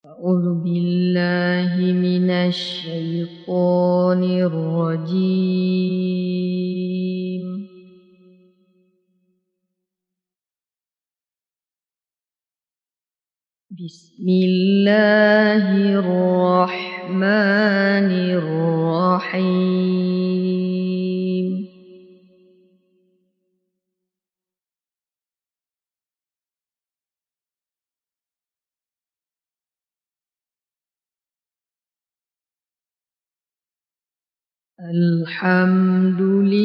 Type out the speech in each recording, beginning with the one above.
أعوذ بالله من الشيطان الرجيم. بسم الله الرحمن الرحيم. الحمد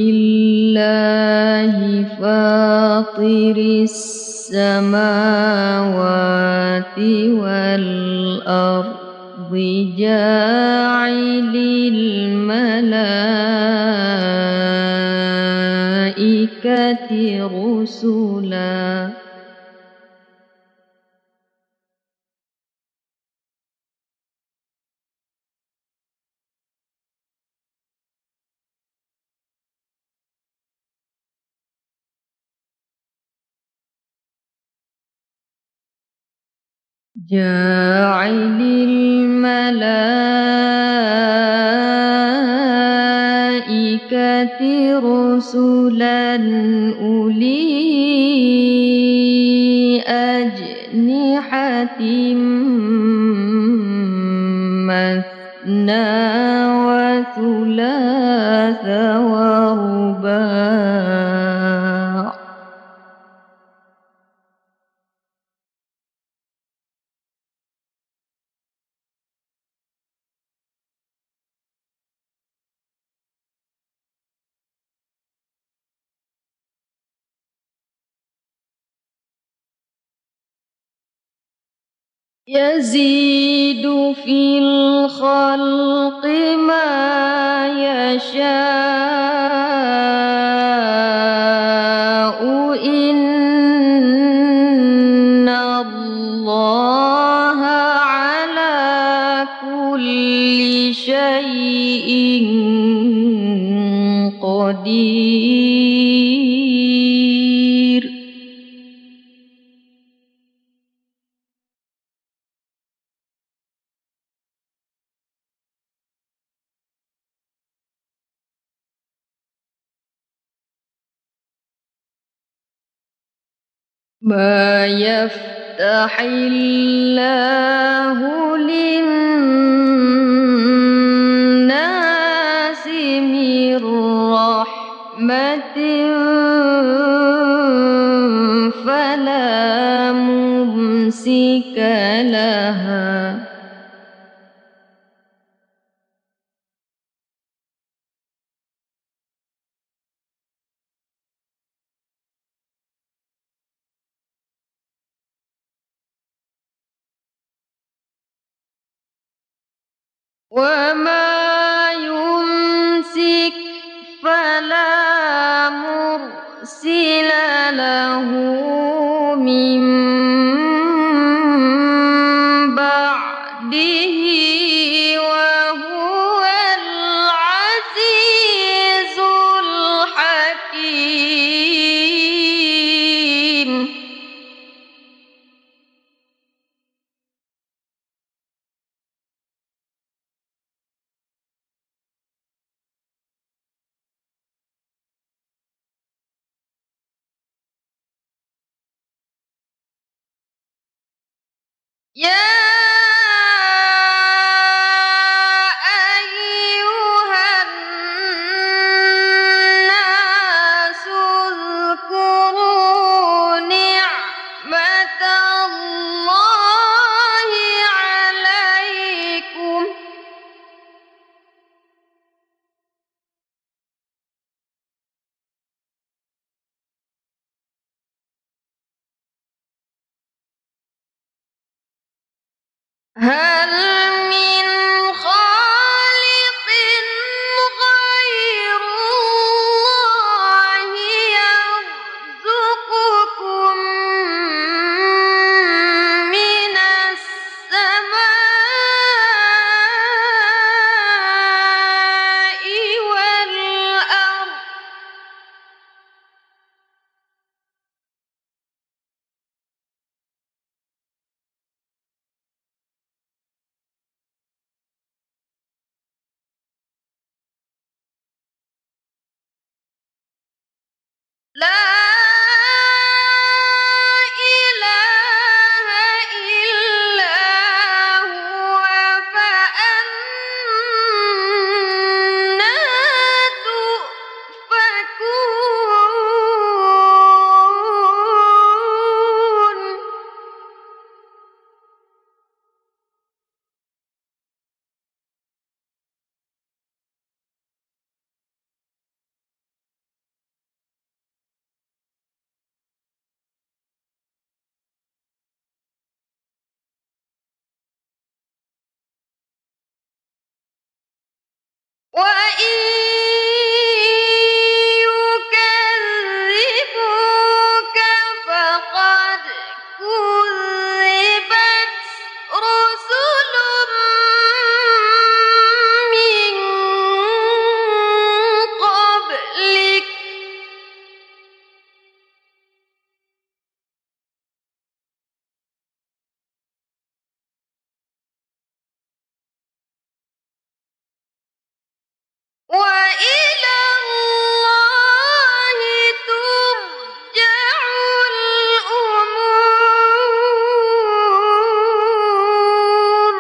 لله فاطر السماوات والأرض جاعل الملائكة رسلا جاعل الملائكة رسلا أولي أجنحة مثنى وثلاث ورباع يزيد في الخلق ما يشاء إن الله على كل شيء قدير. ما يفتح الله للناس من رحمة فلا ممسك لها وما يمسك فلا مرسل له من بعده وهو العزيز الحكيم. يا وإن يكذبوك فقد كذبت رسل من قبلك وإلى الله ترجع الأمور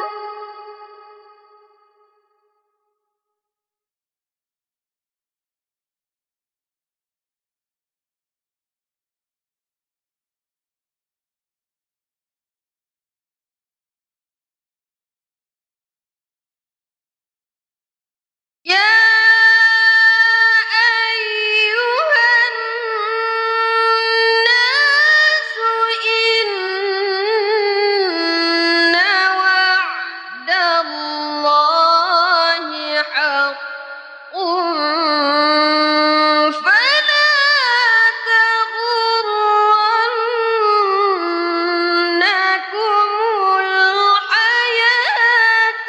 يا أيها الناس إن وعد الله حق فلا تغرنكم الحياة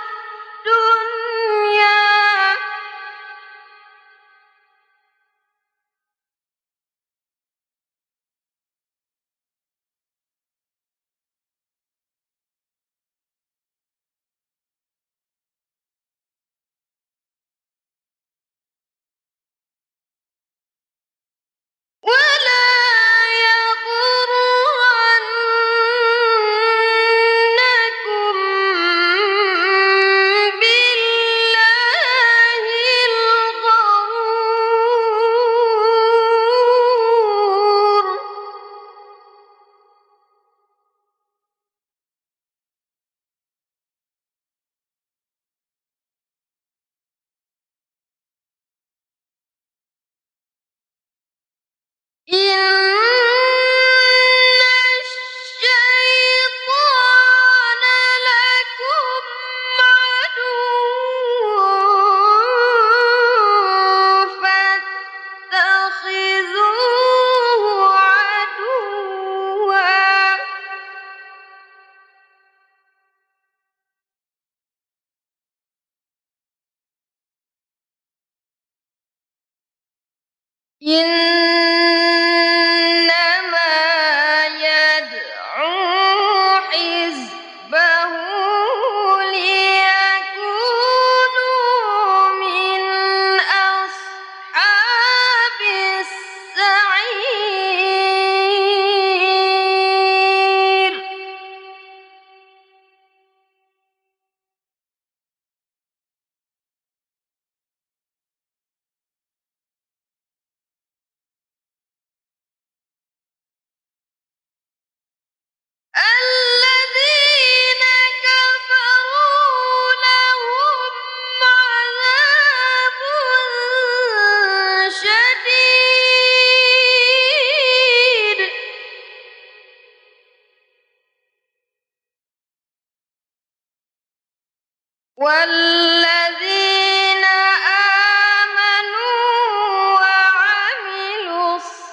الدنيا ولا يغرنكم بالله الغرور إن الشيطان لكم عدو فاتخذوه عدوا إنما يدعو حزبه ليكونوا من أصحاب السعير الذين كفروا لهم عذاب شديد والذين آمنوا وعملوا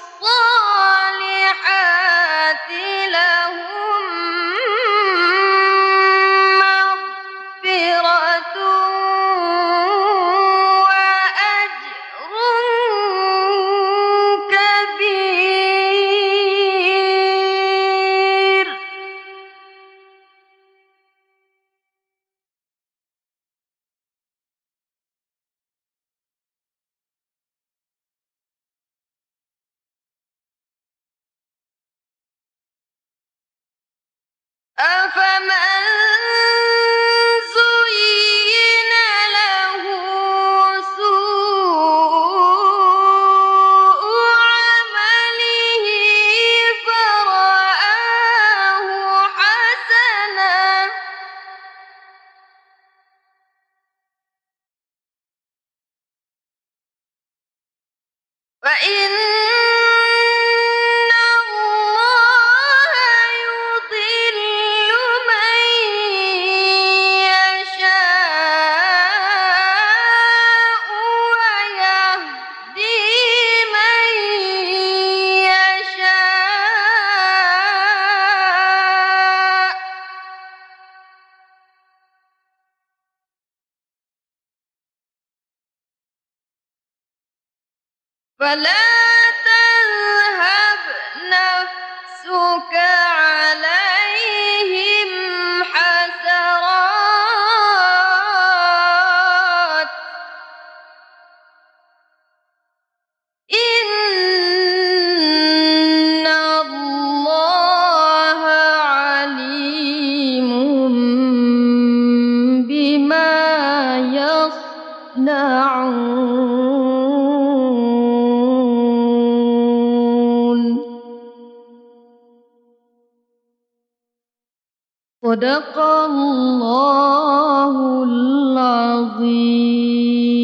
الصالحات لهم مغفرة وأجر كبير أفمن زين له سوء عمله فرآه حسنا فإن الله يضل من فلا تذهب نفسك عليهم حسرات إن الله عليم بما يصنعون. صدق الله العظيم.